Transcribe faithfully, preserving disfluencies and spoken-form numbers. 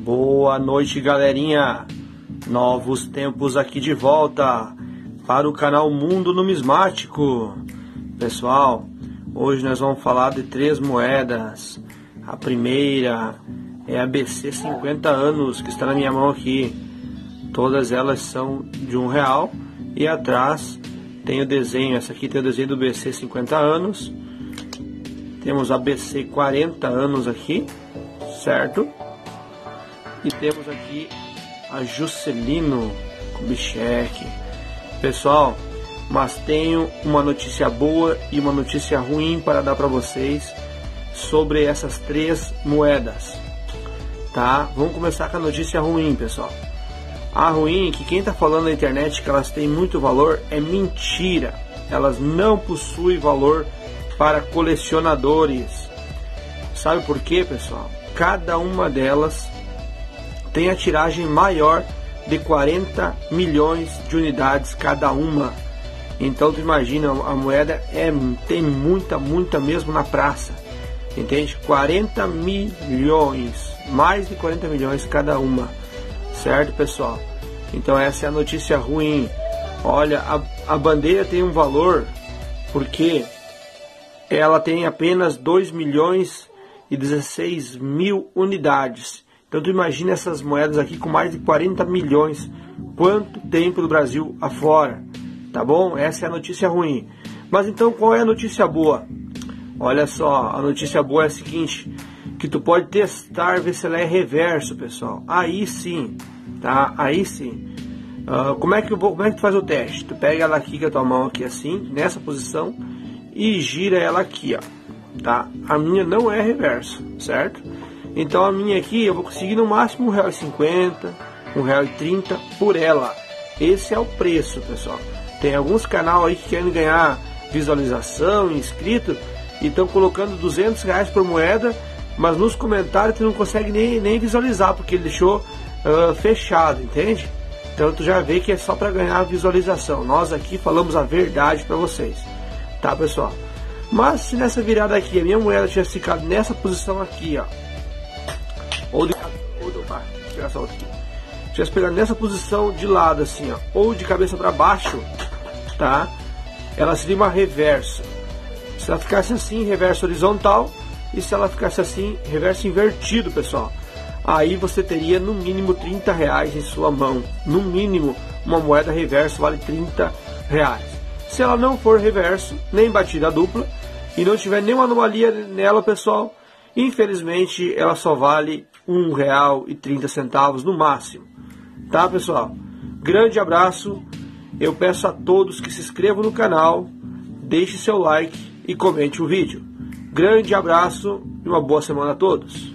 Boa noite, galerinha. Novos tempos aqui de volta para o canal Mundo Numismático. Pessoal, hoje nós vamos falar de três moedas. A primeira é a B C cinquenta anos, que está na minha mão aqui. Todas elas são de um real e atrás tem o desenho. Essa aqui tem o desenho do B C cinquenta anos. Temos a B C quarenta anos aqui, certo? E temos aqui a Juscelino Kubitschek. Pessoal, mas tenho uma notícia boa e uma notícia ruim para dar para vocês sobre essas três moedas, tá? Vamos começar com a notícia ruim, pessoal. A ruim é que quem está falando na internet que elas têm muito valor é mentira. Elas não possuem valor para colecionadores. Sabe por quê, pessoal? Cada uma delas tem a tiragem maior de quarenta milhões de unidades cada uma. Então tu imagina, a moeda é, tem muita, muita mesmo na praça. Entende? quarenta milhões, mais de quarenta milhões cada uma. Certo, pessoal? Então essa é a notícia ruim. Olha, a, a bandeira tem um valor porque ela tem apenas dois milhões e dezesseis mil unidades. Então tu imagina essas moedas aqui com mais de quarenta milhões. Quanto tem pelo Brasil afora? Tá bom? Essa é a notícia ruim. Mas então qual é a notícia boa? Olha só, a notícia boa é a seguinte, que tu pode testar, ver se ela é reverso, pessoal. Aí sim, tá? Aí sim. Uh, como é que eu vou, como é que tu faz o teste? Tu pega ela aqui com a tua mão aqui assim, nessa posição, e gira ela aqui, ó. Tá? A minha não é reverso, certo? Então a minha aqui eu vou conseguir no máximo um real e cinquenta, um real e trinta por ela. Esse é o preço, pessoal. Tem alguns canais aí que querem ganhar visualização, inscrito, e estão colocando duzentos reais por moeda, mas nos comentários tu não consegue nem, nem visualizar, porque ele deixou uh, fechado, entende? Então tu já vê que é só para ganhar visualização. Nós aqui falamos a verdade para vocês, tá, pessoal? Mas se nessa virada aqui a minha moeda tivesse ficado nessa posição aqui, ó, ou de, ou de opa, deixa eu pegar essa outra aqui, tivesse pegado nessa posição de lado assim, ó, ou de cabeça para baixo, tá? Ela seria uma reverso. Se ela ficasse assim, reverso horizontal, e se ela ficasse assim, reverso invertido, pessoal, aí você teria no mínimo trinta reais em sua mão. No mínimo, uma moeda reverso vale trinta reais. Se ela não for reverso, nem batida dupla, e não tiver nenhuma anomalia nela, pessoal, infelizmente ela só vale um real e trinta centavos no máximo. Tá, pessoal? Grande abraço. Eu peço a todos que se inscrevam no canal, deixe seu like e comente o vídeo. Grande abraço e uma boa semana a todos.